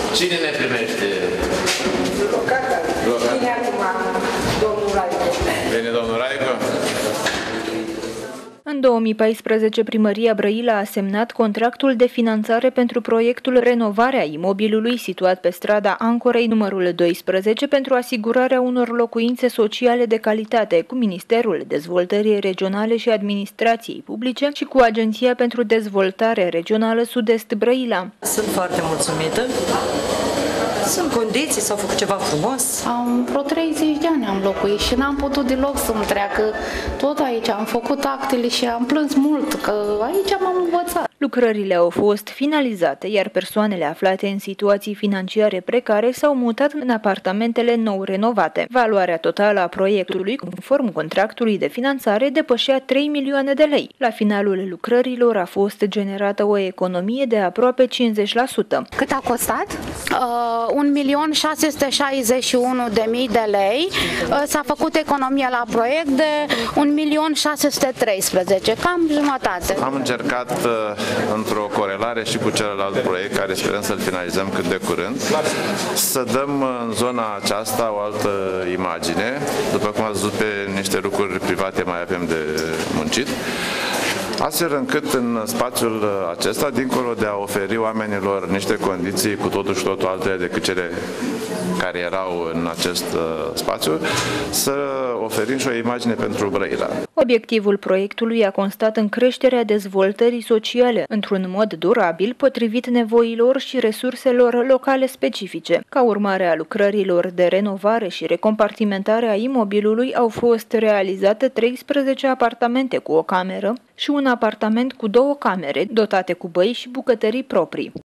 Cine ne primește? Bine acum, domnul Raico. Bine, domnul Raico. În 2014, Primăria Brăila a semnat contractul de finanțare pentru proiectul Renovarea imobilului situat pe strada Ancorei numărul 12 pentru asigurarea unor locuințe sociale de calitate cu Ministerul Dezvoltării Regionale și Administrației Publice și cu Agenția pentru Dezvoltare Regională Sud-Est Brăila. Sunt foarte mulțumită. Sunt condiții, s-au făcut ceva frumos. Am vreo 30 de ani am locuit și n-am putut deloc să-mi treacă. Tot aici am făcut actele și am plâns mult, că aici m-am învățat. Lucrările au fost finalizate, iar persoanele aflate în situații financiare precare s-au mutat în apartamentele nou renovate. Valoarea totală a proiectului, conform contractului de finanțare, depășea 3 milioane de lei. La finalul lucrărilor a fost generată o economie de aproape 50%. Cât a costat? 1.661.000 de lei. S-a făcut economie la proiect de 1.613.000, cam jumătate. Am încercat într-o corelare și cu celălalt proiect, care sperăm să-l finalizăm cât de curând, să dăm în zona aceasta o altă imagine. După cum ați văzut, pe niște lucruri private mai avem de muncit, astfel încât în spațiul acesta, dincolo de a oferi oamenilor niște condiții cu totul și totul altele decât cele care erau în acest spațiu, să oferim și o imagine pentru Brăila. Obiectivul proiectului a constat în creșterea dezvoltării sociale într-un mod durabil, potrivit nevoilor și resurselor locale specifice. Ca urmare a lucrărilor de renovare și recompartimentare a imobilului, au fost realizate 13 apartamente cu o cameră și un apartament cu 2 camere, dotate cu băi și bucătării proprii.